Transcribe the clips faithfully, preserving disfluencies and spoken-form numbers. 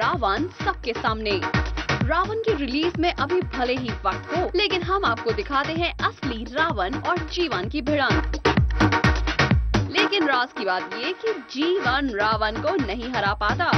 Ra.One सबके सामने। Ra.One की रिलीज में अभी भले ही वक्त हो, लेकिन हम आपको दिखाते हैं असली Ra.One और जी.वन की भिड़ंत। लेकिन राज की बात ये कि जी.वन Ra.One को नहीं हरा पाता।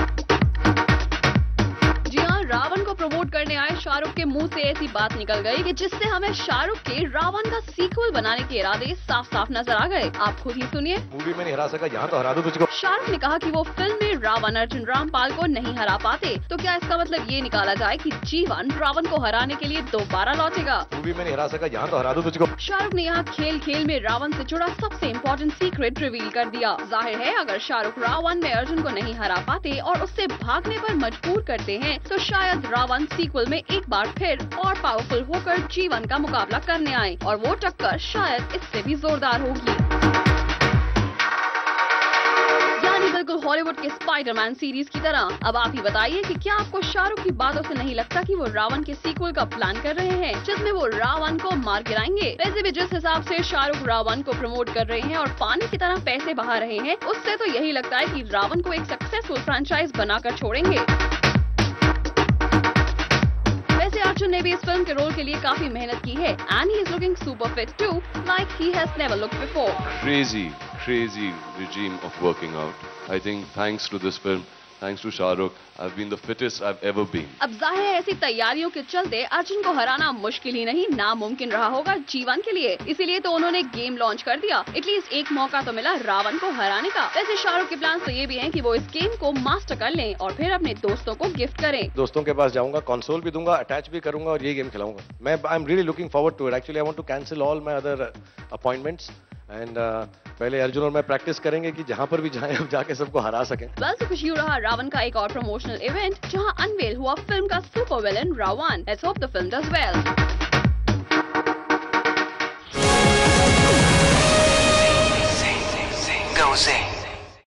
जी हाँ, Ra.One को प्रमोट करने आए शाहरुख के मुंह से ऐसी बात निकल गई कि जिससे हमें शाहरुख के Ra.One का सीक्वल बनाने के इरादे साफ साफ नजर आ गए। आप खुद ही सुनिए। मूवी में नहीं हरा सका, यहाँ तो हरा दो तुझको। शाहरुख ने कहा कि वो फिल्म में Ra.One अर्जुन रामपाल को नहीं हरा पाते, तो क्या इसका मतलब ये निकाला जाए कि जी.वन Ra.One को हराने के लिए दोबारा लौटेगा? मूवी में नहीं हरा सका, यहाँ तो हरा दो तुझको। शाहरुख ने यहाँ खेल खेल में Ra.One से जुड़ा सबसे इम्पोर्टेंट सीक्रेट रिवील कर दिया। जाहिर है, अगर शाहरुख Ra.One में अर्जुन को नहीं हरा पाते और उससे भागने पर मजबूर करते हैं, तो शायद Ra.One सीक्वल में एक बार फिर और पावरफुल होकर जी.वन का मुकाबला करने आए और वो टक्कर शायद इससे भी जोरदार होगी। यानी बिल्कुल हॉलीवुड के स्पाइडरमैन सीरीज की तरह। अब आप ही बताइए कि क्या आपको शाहरुख की बातों से नहीं लगता कि वो Ra.One के सीक्वल का प्लान कर रहे हैं, जिसमें वो Ra.One को मार गिराएंगे? वैसे भी जिस हिसाब से शाहरुख Ra.One को प्रमोट कर रहे हैं और पानी की तरह पैसे बहा रहे हैं, उससे तो यही लगता है कि Ra.One को एक सक्सेसफुल फ्रेंचाइज बनाकर छोड़ेंगे। अर्जुन ने भी इस फिल्म के रोल के लिए काफी मेहनत की है and he is looking super fit too, like he has never looked before. Crazy, crazy regime of working out. I think thanks to this film, thanks to Shahrukh, I've been the fittest I've ever been. अब जाहिर है ऐसी तैयारियों के चलते अर्जुन को हराना मुश्किल ही नहीं नामुमकिन रहा होगा जी.वन के लिए। इसीलिए तो उन्होंने गेम लॉन्च कर दिया। एटलीस्ट एक मौका तो मिला Ra.One को हराने का। वैसे शाहरुख के प्लान तो ये भी हैं कि वो इस गेम को मास्टर कर लें और फिर अपने दोस्तों को गिफ्ट करें। दोस्तों के पास जाऊंगा, कंसोल भी दूंगा, अटैच भी करूंगा और ये गेम खिलाऊंगा। मैं I am really looking forward to it. Actually I want to cancel all my other appointments and पहले अर्जुन और मैं प्रैक्टिस करेंगे कि जहां पर भी जाएं अब जाके सबको हरा सकें। बस खुशी हो रहा Ra.One का एक और प्रमोशनल इवेंट जहां अनवेल हुआ फिल्म का super villain Ra.One। Let's hope the film does well. Zing, zing, zing, go zing.